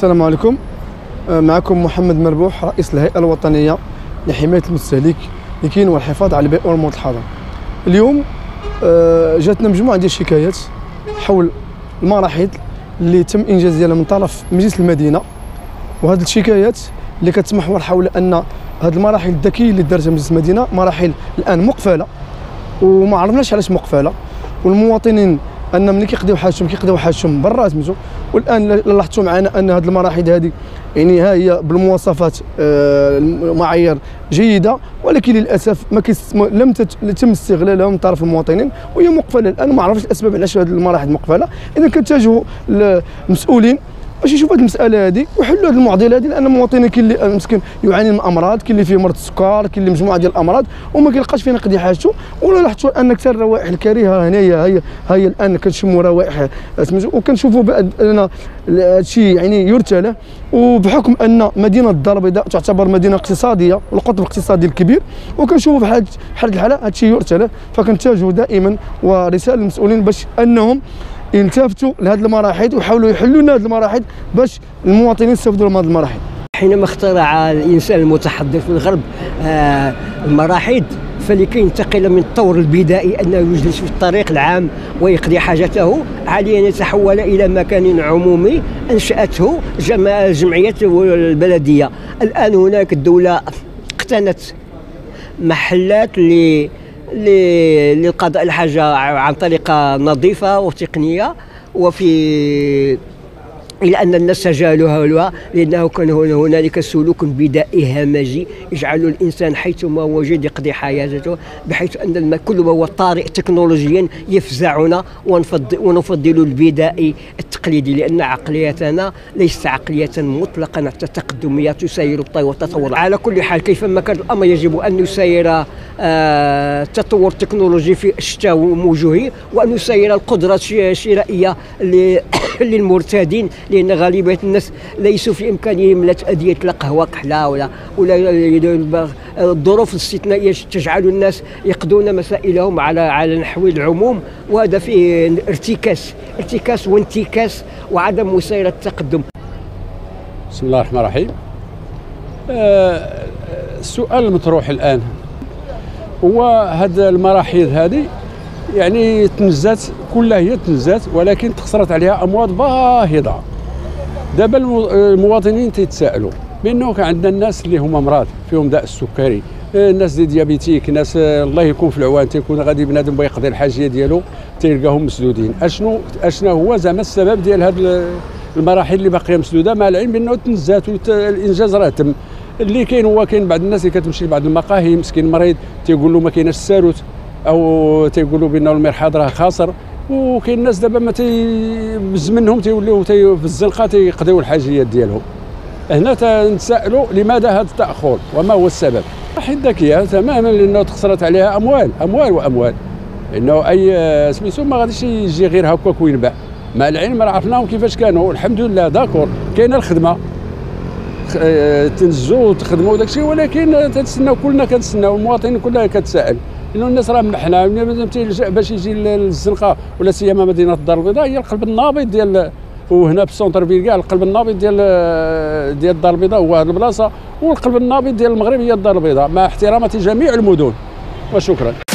السلام عليكم. معكم محمد مربوح رئيس الهيئة الوطنية لحماية المستهلك لكين والحفاظ على البيئة والمواد الحاضرة. اليوم جاتنا مجموعة ديال الشكايات حول المراحل اللي تم إنجازها من طرف مجلس المدينة، وهذه الشكايات اللي كتمحور حول أن هذه المراحل الذكية اللي دارتها مجلس المدينة مراحل الآن مقفلة، وما عرفناش علاش مقفلة، والمواطنين ان ملي كيقضيو حاجتهم برا سميتو. والان لاحظتوا معنا ان هذه المراحل هذه يعني ها هي بالمواصفات معايير جيده، ولكن للاسف لم يتم استغلالها من طرف المواطنين، وهي مقفله الان. ما عرفتش الاسباب علاش هذه المراحل مقفله. اذا كنتجهوا المسؤولين باش يشوفوا هذه المساله هذه ويحلوا هذه المعضله هذه، لان المواطنين كاين اللي مسكين يعاني من امراض، كاين اللي فيه مرض السكر، كاين اللي مجموعه ديال الامراض وما كيلقاش فين يقضي حاجته. ولا لاحظتوا ان كثر الروائح الكريهه هنايا هي الان كنشموا روائح سميتو، وكنشوفوا بان هذا الشيء يعني يرتلى. وبحكم ان مدينه الدار البيضاء تعتبر مدينه اقتصاديه والقطب الاقتصادي الكبير، وكنشوفوا في حال الحاله هذا الشيء يرتلى. فكنتواجهوا دائما ورساله للمسؤولين باش انهم يلتفتوا لهذه المراحل ويحاولوا يحلوا لنا هذه المراحل باش المواطنين يستافدوا من هذه المراحل. حينما اخترع الانسان المتحضر في الغرب المراحل، فلكي ينتقل من الطور البدائي انه يجلس في الطريق العام ويقضي حاجته، عليه ان يتحول الى مكان عمومي انشاته الجمعيات البلديه. الان هناك الدوله اقتنت محلات للقضاء الحاجة عن طريقة نظيفة وتقنية، إلى أن الناس تجاهلوها لأنه كان هنالك سلوك بدائي همجي يجعل الإنسان حيثما وجد يقضي حياته، بحيث أن كل ما هو طارئ تكنولوجيا يفزعنا ونفضل البدائي التقليدي، لأن عقليتنا ليست عقلية مطلقا تقدمية تسير التطور. على كل حال كيفما كان الأمر يجب أن يسير تطور تكنولوجي في أشتى وجوهه، وأن يسير القدرة الشرائية للمرتادين، لأن غالبية الناس ليسوا في إمكانهم لا تأدية لا قهوة كحلة ولا الظروف الاستثنائية تجعل الناس يقضون مسائلهم على نحو العموم، وهذا فيه ارتكاس وانتكاس وعدم مسيرة التقدم. بسم الله الرحمن الرحيم. السؤال المطروح الآن هو هذه المراحل هذه يعني تنزات كلها هي تنزات، ولكن تخسرت عليها اموال باهظه. دابا المواطنين تيتساءلوا بانه كان عندنا الناس اللي هما مرضى فيهم داء السكري، الناس دي ديابيتيك، ناس الله يكون في العوان تيكون غادي بنادم بغى يقضي الحاجيه ديالو تلقاهم مسدودين. اشنو هو زعما السبب ديال هذه المراحل اللي باقيه مسدوده، مع العلم بانه تنزات والانجاز راه تم. اللي كاين هو كاين بعض الناس اللي كتمشي لبعض المقاهي، مسكين مريض تيقول له ما كايناش الساروت، او تيقولوا بانه المرحاض راه خاسر، وكاين الناس دابا ما بز منهم تيوليو في الزنقه تيقضيو الحاجيات ديالهم. هنا تنسالوا لماذا هذا التاخر وما هو السبب؟ المراحل الذكيه تماما لانه تخسرت عليها اموال واموال، لانه اي سميتو ما غاديش يجي غير هكاك وينباع. مع العلم راه عرفناهم كيفاش كانوا، الحمد لله داكور كاينه الخدمه تنزوا وتخدموا وداك الشيء، ولكن تنستناو كلنا كنتسناو، المواطنين كلها كتسائل انه الناس راه محنا باش يجي للزنقه ولا سيما مدينه الدار البيضاء هي القلب النابض ديال، وهنا بالسونتر فيل كاع القلب النابض ديال الدار البيضاء هو هذه البلاصه، والقلب النابض ديال المغرب هي الدار البيضاء، مع احترامات جميع المدن. وشكرا.